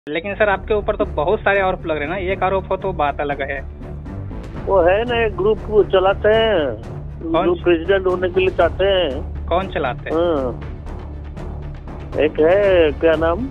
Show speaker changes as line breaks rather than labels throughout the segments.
लेकिन सर आपके ऊपर तो बहुत सारे आरोप लग रहे हैं ना, एक आरोप हो तो बात अलग है।
वो है ना, एक ग्रुप चलाते हैं, जो प्रेसिडेंट होने के लिए चाहते हैं।
कौन चलाते हैं?
एक है, क्या नाम,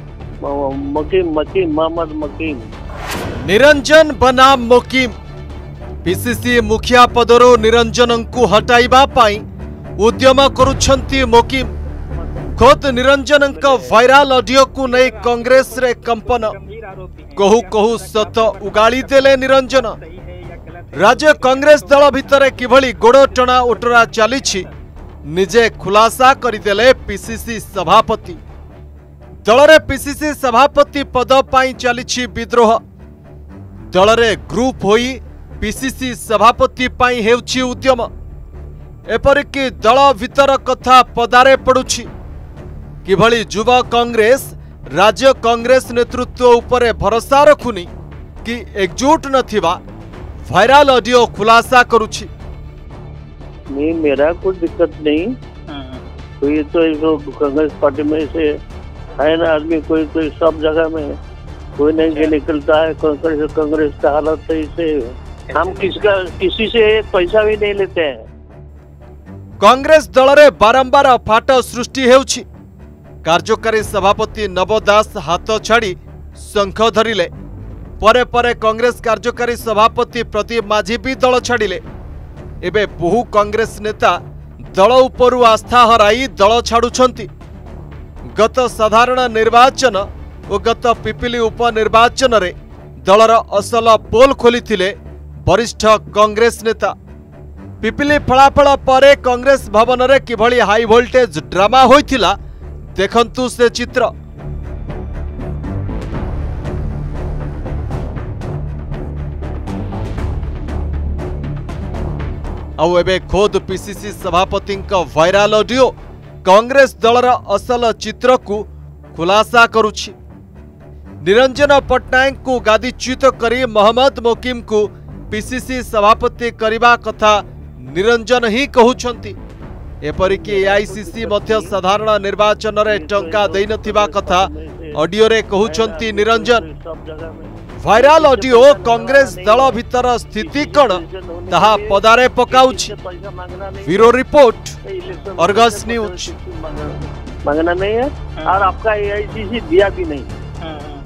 मकीम मोहम्मद मकीम।
निरंजन बनाम मोकिम पीसीसी मुखिया पदरू निरंजन को हटाइबा पाई उद्यम करुछंती मोकिम। खुद निरंजन वायरल ऑडियो को नहीं कांग्रेस रे कंपन। कहू कहू सत उगाड़ी देले निरंजन। राज्य कांग्रेस दल भितर किभली गोड़ टणा ओटरा चली निजे खुलासा करदेले पीसीसी सभापति। दल रे पीसीसी सभापति पद पाई चली विद्रोह। दल रे ग्रुप होई पीसीसी सभापति पाई हेउछि उद्यम। एपरिक दल भितर कथा पदारे पड़ुछि। किभली युवा कांग्रेस राज्य कांग्रेस नेतृत्व उपरे भरोसा रखुनी कि एकजुट नथिबा वायरल ऑडियो खुलासा करुछि।
नहीं, मेरा कोई दिक्कत नहीं। तो ये तो कांग्रेस पार्टी में से है ना आदमी, कोई सब जगह में कोई नहीं निकलता है। कांग्रेस का हालत है, इसे हम किसी से पैसा भी नहीं लेते हैं।
कांग्रेस दल रे बारंबार फाट सृष्टि हेउछि। कार्यकारी सभापति नव दास हाथ छाड़ी शंख धरिले। परे परे कांग्रेस कार्यकारी सभापति प्रदीप माझी भी दल छाड़िले। एबे बहु कांग्रेस नेता दल उपरु आस्था हराई दल छाड़ुछंती। गत साधारण निर्वाचन और गत पिपिली उपनिर्वाचन रे दलर असल पोल खोलिथिले वरिष्ठ कांग्रेस नेता। पिपिली फलाफल परे कांग्रेस भवन रे किभली हाई वोल्टेज ड्रामा होइथिला देखंतु से चित्र। आउ एबे खोद पीसीसी सभापति वायरल ऑडियो कांग्रेस दलर असल चित्र को खुलासा करुछि। निरंजन पट्टनायक को गादीच्युत करी मोहम्मद मोकिम को पीसीसी सभापति करबा कथा निरंजन ही कहउछंती। एपरिक एआईसीसी मध्य साधारण निर्वाचन रे टंका देई नथिबा कथा ऑडियो रे कहउछंती निरंजन। वायरल ऑडियो कांग्रेस दल भीतर स्थिति कण ताहा पदारे पकाउछि। Bureau report, Argus news.
मांगना नहीं है और आपका एआईसीसी दिया भी नहीं।